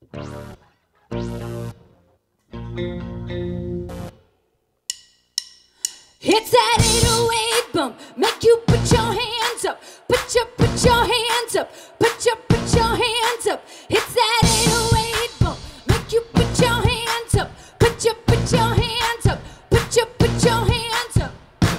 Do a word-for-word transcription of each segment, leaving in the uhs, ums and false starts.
It's that eight oh eight bump, make you put your hands up, put your, put your hands up, put your, put your hands up. It's that eight oh eight bump, make you put your hands up, put your, put your hands up, put your, put your hands up.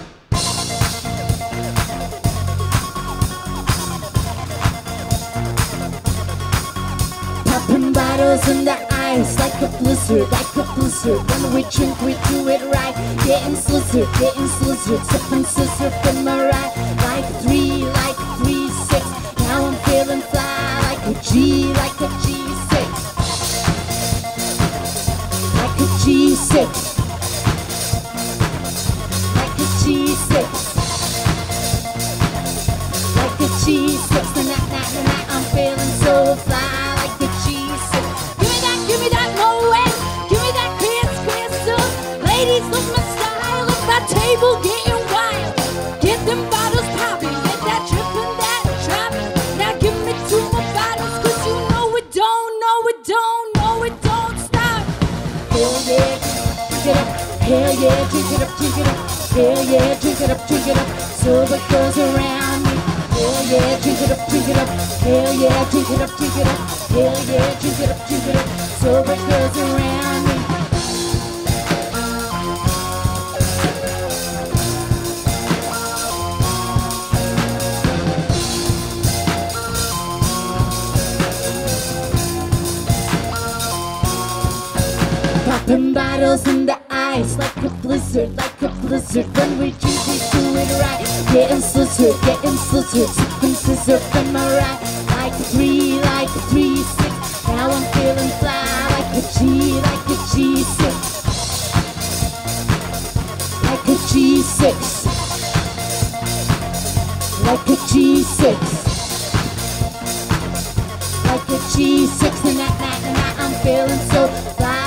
Popping bottles in the ice like a blizzard, like a blizzard. When we drink, we do it right. Getting slizzard, getting slizzard. Sipping scissor from my right. Like three, like three, six. Now I'm feeling fly like a G, like a G six. Like a G six. Like a G six. Like a G six. And that, that, and that, I'm feeling so fly. Ladies, look my style, look my table getting wild. Get them bottles popping, get that drippin', that dropping. Now give me two more bottles, cause you know it don't, know it don't, know it don't stop. Hell yeah, drink it up, hell yeah, drink it up, drink it up. Hell yeah, drink it up, drink it up, so it goes around me. Hell yeah, drink it up, drink it up. Hell yeah, drink it up, drink it up. Hell yeah, drink it up, drink it up, so it goes around me. Popping bottles in the ice like a blizzard, like a blizzard. When we drink, we do it right. Getting slizzard, getting slizzard. Sipping scissor from my right. Like a three, like a three, six. Now I'm feeling fly like a G, like a G six. Like a G six. Like a G six. Like a G six. And that, that, and that, I'm feeling so fly.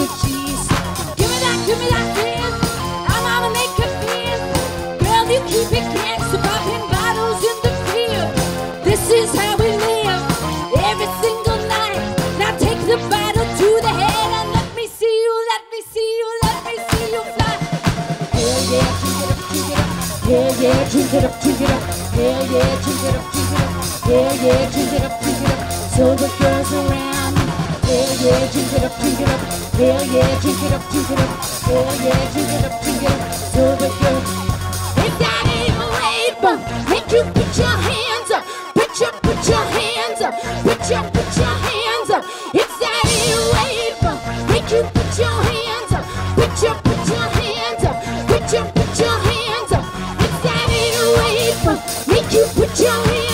Give me that dance, I'm gonna make it feel. Girl, you keep it gangsta, popping bottles in the field. This is how we live, every single night. Now take the bottle to the head and let me see you, let me see you, let me see you fly. Hell yeah, drink it up, drink it up. Hell yeah, drink it up, drink it up. Hell yeah, drink it up, drink it up. Hell yeah, drink it up, drink it up. So the girls around me. Hell yeah, drink it up, drink it up. Hell yeah, drink it up, drink it up. Hell yeah, drink it up, drink it up. So the girl. If that eight oh eight bump, make you put your hands up. Put your, put your hands up. Put your, put your hands up. It's that eight oh eight bump, make you put your hands up. Put your, put your hands up. Put your, put your hands up. It's that eight oh eight bump, make you put your hands up.